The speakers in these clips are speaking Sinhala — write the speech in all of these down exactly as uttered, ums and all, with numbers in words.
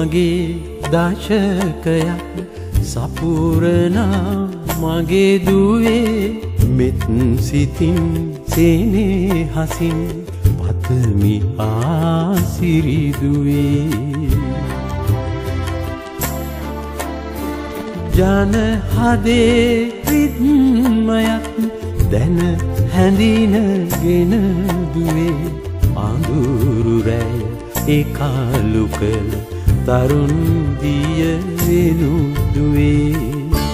මගේ දශකයක් සපුරනා මගේ දුවේ මෙත් සිතින් සෙනෙහසින් පතමි ආසිරි දුවේ ජන හදේ රිද්මයක් දැන හැඳිනගෙන දුවේ අඳුරු රැය ඒකාලු කළ තරුන් දිය වෙනු දුවේ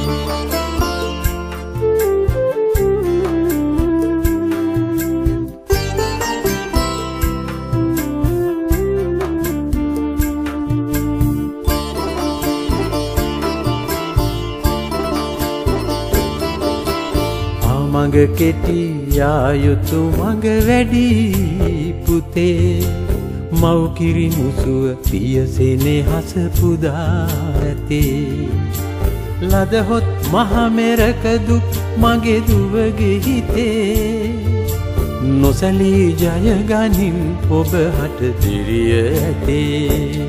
මඟ කෙටි යායුතු මඟ වැඩි පුතේ මව් කිරි මුසුව පියසෙනෙහස පුදා ඇතේ ලදහොත් මහමෙරක දුක් මගේ දුවගේ හිතේ නොසැලී ජය ගනින් ඔබ හට දිරිය ඇතේ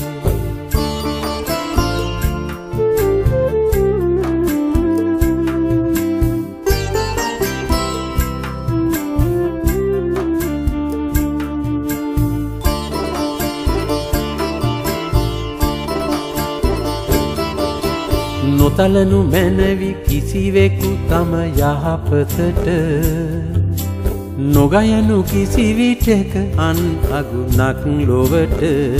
නොතලනු මැනවි කිසිවෙකු තම යහපතට නොගයනු කිසිවිටක අන් අගුණක් ලොවට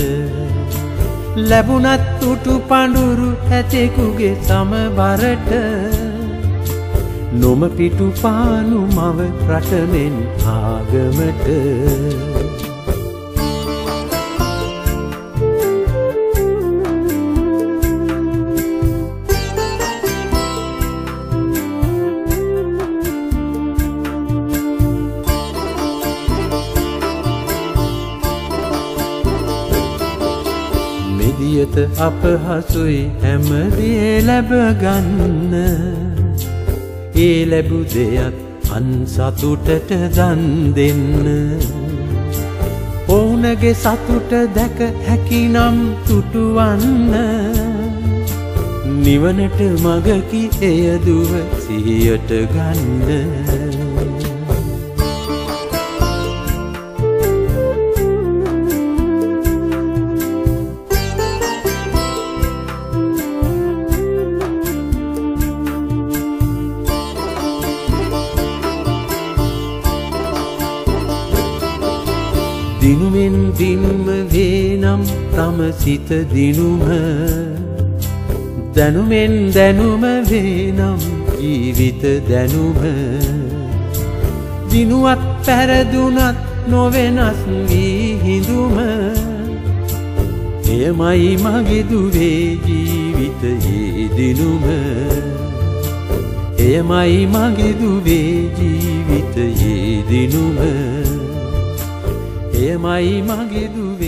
ලැබුණත් උටු පඳුරු ඇතෙකුගේ සමබරට නොම පිටු පානු මව රටමෙන් ආගමට මෙදියත අපහසුයි හැමදේ ලැබගන්න ඒ ලැබු දෙයක් අන් සතුටට දන් දෙන්න ඔවුනගේ සතුට දැක හැකිනම් තුටුවන්න නිවනට මගකි එය දුව සිහියට ගන්න දිනුමෙන් දිනුම වේනම් තම සිත දිනුම දැනුමෙන් දැනුම වේනම් ජීවිත දැනුම දිනුවත් පැරදුනත් නොවෙනස් වී හිඳුම එයමයි මගේ දුවේ ජීවිතයේ දිනුම එයමයි මගේ දුවේ ජීවිතයේ දිනුම එයමයි මගේ දුවේ